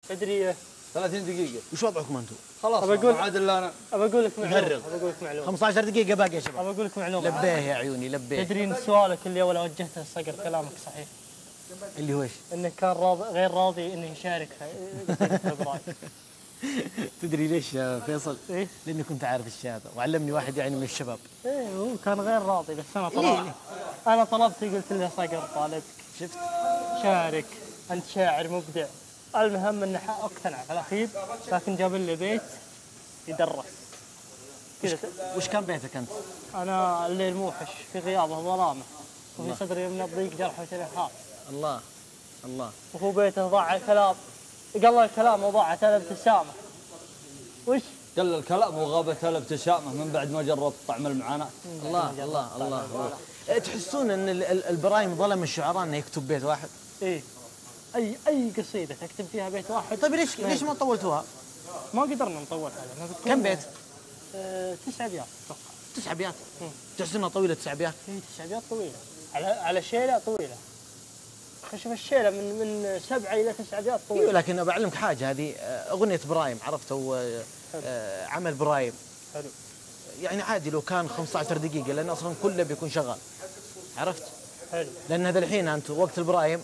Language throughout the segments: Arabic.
تدري 30 دقيقة. وش وضعكم انتم؟ خلاص ما عاد الا انا. ابى اقول لك معلومة 15 دقيقة باقي يا شباب. ابى اقول لك معلومة. لبيه يا عيوني لبيه. تدري ان سؤالك اللي اول وجهته الصقر كلامك صحيح. اللي هو ايش؟ انه كان غير راضي انه يشارك في ابراهيم. تدري ليش يا فيصل؟ إيه؟ لاني كنت عارف الشيء هذا وعلمني واحد يعني من الشباب. ايه هو كان غير راضي بس انا طلبت قلت له صقر طالبك. شفت؟ شارك انت شاعر مبدع. المهم انه اقتنع في الاخير لكن جاب لي بيت يدرس. وش كان بيتك انت؟ انا الليل موحش في غيابه ظلامه وفي صدري من الضيق جرح وتلهاب. الله الله. وهو بيته ضاع الكلام قال الكلام وضاعت الابتسامه. وش؟ قل الكلام وغابت الابتسامة من بعد ما جربت طعم المعاناة. الله الله الله. تحسون ان البرايم ظلم الشعراء انه يكتب بيت واحد؟ ايه اي قصيده تكتب فيها بيت واحد. طيب ليش ما طولتوها؟ ما قدرنا نطولها. كم بيت؟ 9 أبيات اتوقع. 9 أبيات؟ تحس انها طويله 9 أبيات؟ اي 9 أبيات طويله على شيله طويله. شوف الشيله من 7 الى 9 أبيات طويله. ايوه لكن بعلمك حاجه. هذه اغنيه برايم عرفت عمل برايم. حلو. يعني عادي لو كان 15 دقيقه لان اصلا كله بيكون شغال عرفت؟ حلو. لان هذا الحين انت وقت البرايم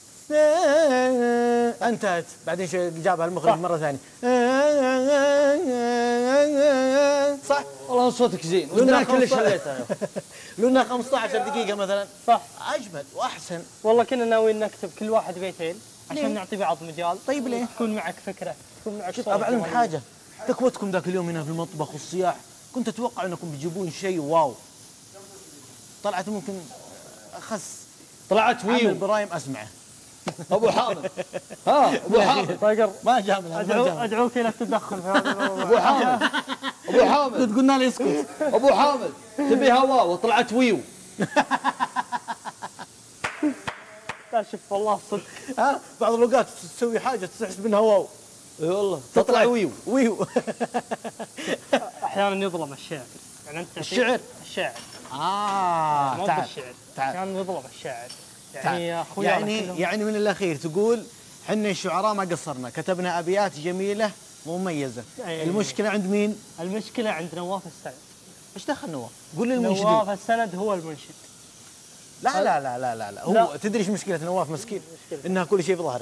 انتهت بعدين جابها المخرج مره ثانيه صح؟ والله صوتك زين وانا كلش شليتها. لو 15 دقيقه مثلا صح اجمل واحسن. والله كنا ناويين نكتب كل واحد بيتين عشان نعطي بعض مجال. طيب ليه؟ تكون معك فكره تكون معك شوف بعلمك حاجه. تكوتكم ذاك اليوم هنا في المطبخ والصياح كنت اتوقع انكم بتجيبون شيء واو. طلعت ممكن اخس. طلعت ويو. البرايم اسمعه. ابو حامد ابو حامد صقر ما جاب ادعوك الى التدخل في هذا الموضوع. ابو حامد قلنا لي اسكت. ابو حامد تبي هوا وطلعت ويو. لا شوف والله صدق. بعض الاوقات تسوي حاجه تحس منها واو. اي والله تطلع ويو. احيانا يظلم الشاعر. يعني انت الشعر مو تعال بالشعر. تعال. احيانا يظلم الشاعر. يعني يا اخوي يعني من الاخير تقول حنا الشعراء ما قصرنا كتبنا ابيات جميله مميزه. المشكله عند مين؟ المشكله عند نواف السند. ايش دخل نواف؟ قول لي المنشد. نواف السند هو المنشد. لا لا لا لا لا, لا. هو لا. تدري ايش مشكله نواف مسكين؟ انها كل شيء في ظهره.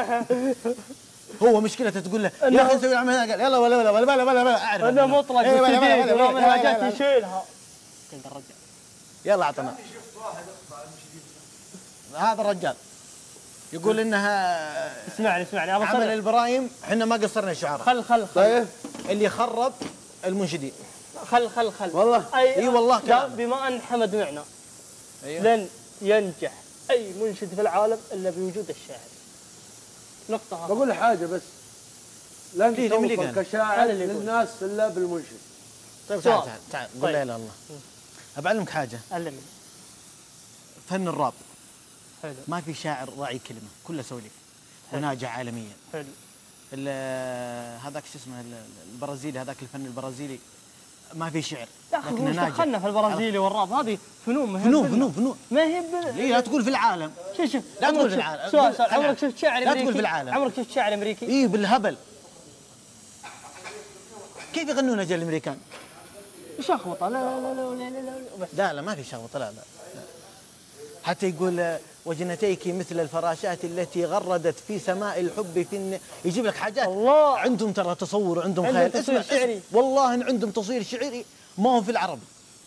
هو مشكلته تقول له يا اخي نسوي العمل هذا قال يلا ولا اعرف انه مطلق وتدقيق ومن حاجات يشيلها. الرجال يلا اعطنا. هذا الرجال يقول انها اسمعني عمل البرايم احنا ما قصرنا الشعراء. خل طيب اللي خرب المنشدين. خل والله اي والله كلام. بما ان حمد معنا أيوه. لن ينجح اي منشد في العالم الا بوجود الشاعر. نقطة. بقول حاجة بس لن توصل كشاعر للناس الا بالمنشد. طيب تعال قول لا اله الا الله. أبعلمك حاجة. علمني. فن الراب. حلو. ما في شاعر راعي كلمة كله سوليف وناجح عالميا. حلو. هذاك شو اسمه البرازيلي هذاك الفن البرازيلي ما في شعر. يا اخي وش دخلنا في البرازيلي والراب؟ هذه فنون ما هي ليه لا تقول في العالم. شوف لا تقول في العالم. سؤال عمرك شفت شاعر امريكي؟ لا تقول في العالم. عمرك شفت شاعر امريكي؟ اي بالهبل. كيف يغنون اجل الامريكان؟ شخبطه لا ما في شخبطه لا. حتى يقول وجنتيك مثل الفراشات التي غردت في سماء الحب يجيب لك حاجات. الله عندهم ترى تصور وعندهم خيال. تصوير شعري. والله إن عندهم تصوير شعري ما هو في العربي.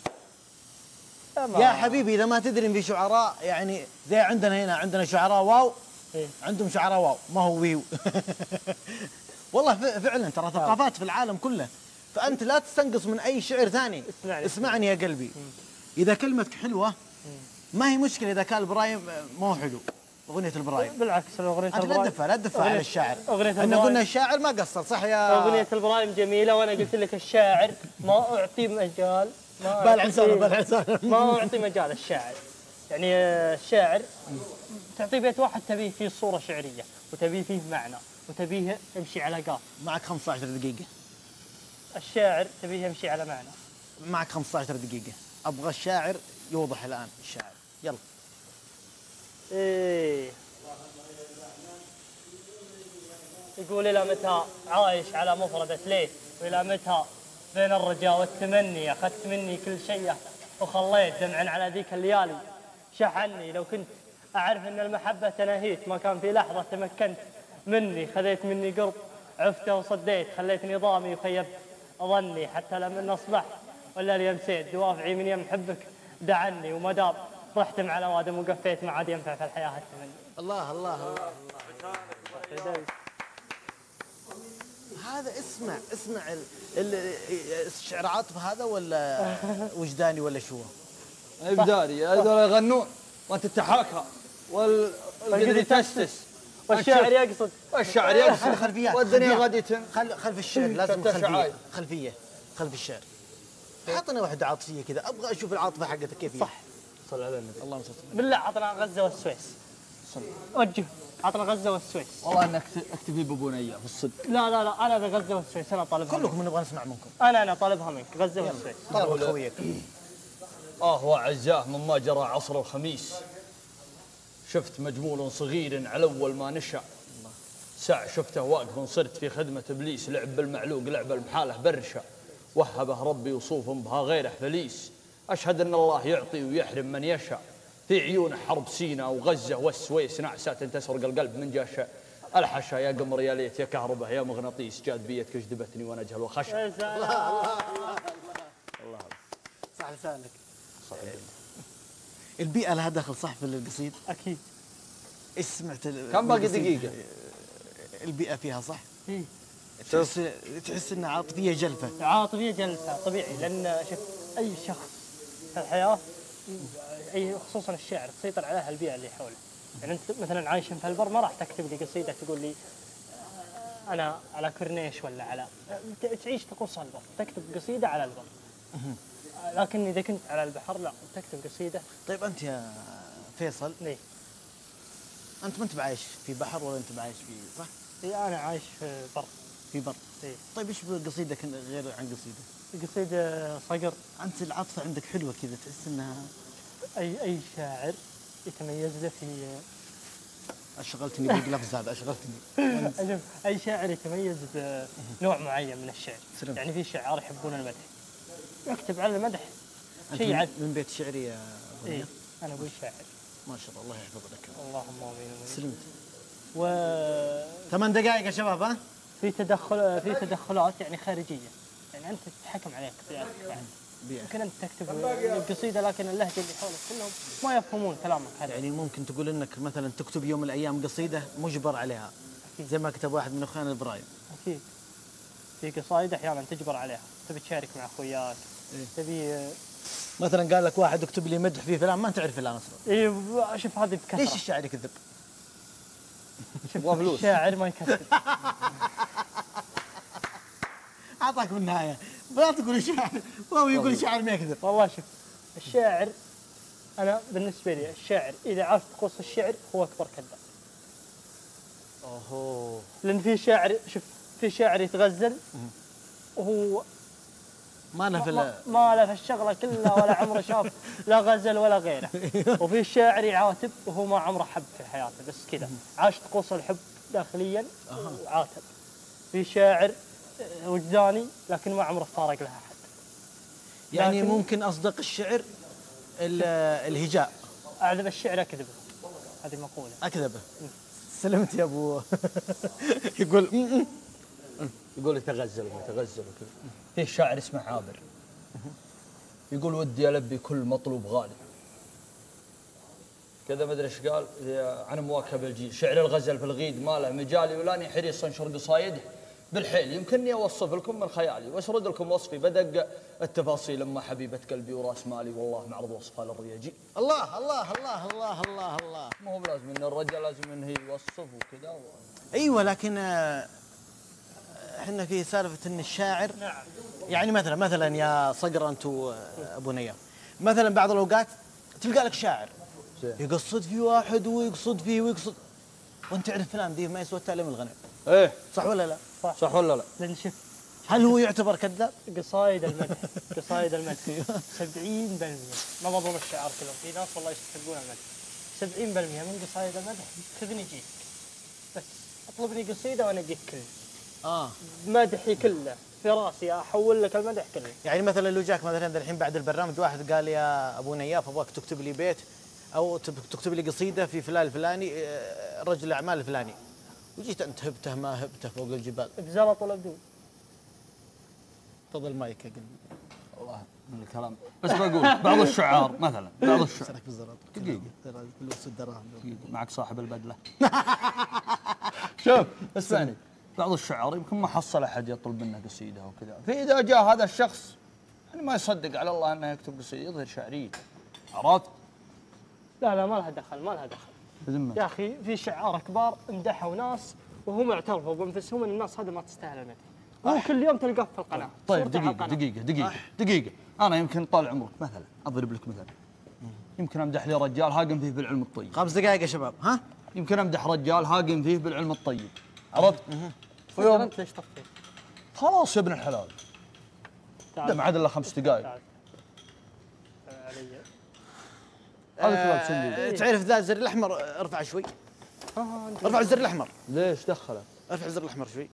يا حبيبي إذا ما تدري إن في شعراء يعني زي عندنا هنا عندنا شعراء واو. عندهم شعراء واو ما هو ويو. والله فعلا ترى ثقافات في العالم كله. فأنت لا تستنقص من أي شعر ثاني. اسمعني يا قلبي. إذا كلمتك حلوة ما هي مشكلة إذا كان البرايم مو حلو. أغنية البرايم بالعكس أغنية البرايم لا تدفع على الشاعر. احنا قلنا الشاعر ما قصر صح يا أغنية البرايم جميلة وأنا قلت لك الشاعر ما أعطي مجال ما أعطي مجال الشاعر. يعني الشاعر تعطيه بيت واحد تبيه فيه صورة شعرية وتبيه فيه معنى وتبيه يمشي على قاف. معك 15 دقيقة. الشاعر تبيه يمشي على معنى. معك 15 دقيقة. أبغى الشاعر يوضح الآن الشاعر يلا. يقول إلى متى عايش على مفردة ليه، وإلى متى بين الرجاء والتمني أخذت مني كل شيء وخليت دمعا على ذيك الليالي شحني. لو كنت أعرف أن المحبة تناهيت ما كان في لحظة تمكنت مني. خذيت مني قرب عفته وصديت، خليت نظامي وخيبت ظني. حتى لما أصبحت ولا لي أمسيت دوافعي من يم حبك دعني. وما دام رحت مع الأوادم وقفيت ما عاد ينفع في الحياة التمني. الله الله الله. هذا اسمع الشعر عاطفة هذا ولا وجداني ولا شو؟ ابداري هذول يغنون وانت تتحاكى والقدر تسس والشاعر يقصد خلفيات والدنيا غادية خلف الشعر لازم خلفية خلف الشعر. حطنا واحدة عاطفية كذا، ابغى اشوف العاطفة حقتك كيف هي. صح. صل على النبي. اللهم صل بالله. عطنا غزة والسويس. وجه. عطنا غزة والسويس. والله انك اكتفي ببنيه في الصدق. لا انا بغزة والسويس انا طالبها. كلكم نبغى نسمع منكم. انا طالبها منك غزة والسويس. طلب خويك. وعزاه مما جرى عصر الخميس، شفت مجمول صغير على اول ما نشا، ساع شفته واقف صرت في خدمة ابليس، لعب بالمعلوق لعب المحاله برشا، وهبه ربي وصوف بها غيره فليس، اشهد ان الله يعطي ويحرم من يشاء، في عيونه حرب سينا وغزه والسويس، نعسات تسرق القلب من جاشا، الحشا يا قمر يا ليت يا كهرباء يا مغناطيس، جاد بيتك جذبتني وانا اجهل وخشى. الله صح لسانك. البيئة لها دخل صح في القصيد؟ اكيد. ايش سمعت؟ كم باقي دقيقة؟ البيئة فيها صح؟ إيه. تحس انها عاطفية جلفة. عاطفية جلفة طبيعي، لان شوف اي شخص في الحياة اي خصوصا الشعر تسيطر عليها البيئة اللي حوله. يعني انت مثلا عايش في البر ما راح تكتب لي قصيدة تقول لي انا على كورنيش ولا على تعيش تقص البر، تكتب قصيدة على البر. لكن اذا كنت على البحر لا تكتب قصيدة. طيب انت يا فيصل ليه؟ انت ما انت بعايش في بحر ولا انت بعايش في صح؟ اي انا عايش في بر. في بر. إيه؟ طيب ايش قصيدك غير عن قصيدة؟ قصيدة صقر. انت العاطفة عندك حلوة كذا، تحس انها اي شاعر يتميز له في اشغلتني باللفظ هذا اشغلتني. اي شاعر يتميز بنوع معين من الشعر. سلام. يعني في شعراء يحبون المدح، يكتب على المدح شيء شيء عاد. من بيت شعري يا ابو إيه؟ انا ابوي شاعر. ما شاء الله، الله يحفظ لك. اللهم امين. سلمت. و 8 دقائق يا شباب. ها في تدخلات يعني خارجيه، يعني انت تتحكم عليك في يمكن انت تكتب قصيده لكن اللهجه اللي حولك كلهم ما يفهمون كلامك هذا. يعني ممكن تقول انك مثلا تكتب يوم من الايام قصيده مجبر عليها. أكيد. زي ما كتب واحد من اخواننا ابراهيم. اكيد. في قصايد احيانا تجبر عليها، تبي تشارك مع اخوياك. إيه؟ تبي مثلا قال لك واحد اكتب لي مدح في فلان، ما تعرف فلان اصلا. اي شوف هذه بكثره. ليش الشاعر يكذب؟ شوف الشاعر ما يكذب. اعطاك بالنهايه لا تقول الشاعر، وهو يقول الشاعر ما يكذب. والله شوف الشاعر، انا بالنسبه لي الشاعر اذا عرف تقص الشعر هو اكبر كذاب. اوهو. لان في شاعر، شوف في شاعر يتغزل وهو ما له في الشغله كلها ولا عمره شاف لا غزل ولا غيره. وفي الشاعر يعاتب وهو ما عمره حب في حياته، بس كذا عاش طقوس الحب داخليا وعاتب. في شاعر وجداني لكن ما عمره فارق لها احد. يعني ممكن اصدق الشعر الهجاء. اعذب الشعر اكذبه، هذه مقوله. اكذبه. سلمت يا ابو. يقول يتغزل وكذا. في شاعر اسمه عابر يقول ودي البي كل مطلوب غالي كذا، ما ادري ايش قال عن مواكب الجيل، شعر الغزل في الغيد ما له مجالي، ولاني حريص انشر قصايدي بالحيل، يمكنني اوصف لكم من خيالي واسرد لكم وصفي بدق التفاصيل، اما حبيبه قلبي وراس مالي والله معرض وصفها للرياجي. الله الله الله الله الله الله. ما هو بلازم ان الرجال لازم انه يوصف وكذا ايوه لكن احنا في سالفه ان الشاعر نعم. يعني مثلا يا صقر انت ابو نيام، مثلا بعض الاوقات تلقى لك شاعر يقصد في واحد ويقصد فيه ويقصد، وانت تعرف فلان ذي ما يسوى التعليم الغنم. ايه صح ولا لا؟ صح ولا لا؟ لان شوف هل هو يعتبر كذاب؟ قصايد المدح 70% ما بظن الشعار كلهم، في ناس والله يستحقون المدح. 70% من قصايد المدح خذني جيك بس، اطلبني قصيده وانا اجيك كله. اه مدحي كله في راسي، احول لك المدح كله. يعني مثلا لو جاك مثلا الحين بعد البرنامج واحد قال يا ابو نياف ابغاك تكتب لي بيت او تكتب لي قصيده في فلان الفلاني، رجل الاعمال الفلاني، وجيت انت هبته ما هبته فوق الجبال. بزلط ولا بدون؟ خذ المايك يا قلبي. والله من الكلام بس بقول بعض الشعار مثلا، بعض الشعار سرك بالزرط دقيقة. فلوس الدراهم. معك صاحب البدله. شوف اسمعني، بعض الشعراء يمكن ما حصل احد يطلب منه قصيده وكذا، فاذا جاء هذا الشخص يعني ما يصدق على الله انه يكتب قصيده يظهر شعريته، عرفت؟ لا ما لها دخل، ما لها دخل. بذمتك. يا اخي في شعار كبار امدحوا ناس وهم اعترفوا بانفسهم ان الناس هذه ما تستاهل المدح. هو كل يوم تلقاه في القناه. طيب صورته على دقيقه القناة. دقيقه، انا يمكن طال عمرك مثلا اضرب لك مثلا، يمكن امدح لي رجال هاقم فيه بالعلم الطيب. 5 دقائق يا شباب. ها يمكن امدح رجال هاقم فيه بالعلم الطيب، عرفت؟ ويوم انت ليش طفيت؟ خلاص يا ابن الحلال، ده ما عاد الا 5 دقائق. تعال. علي. هذا كلام سندي. تعرف ذا الزر الاحمر ارفع شوي. ارفع الزر الاحمر. ليش دخله؟ ارفع الزر الاحمر شوي.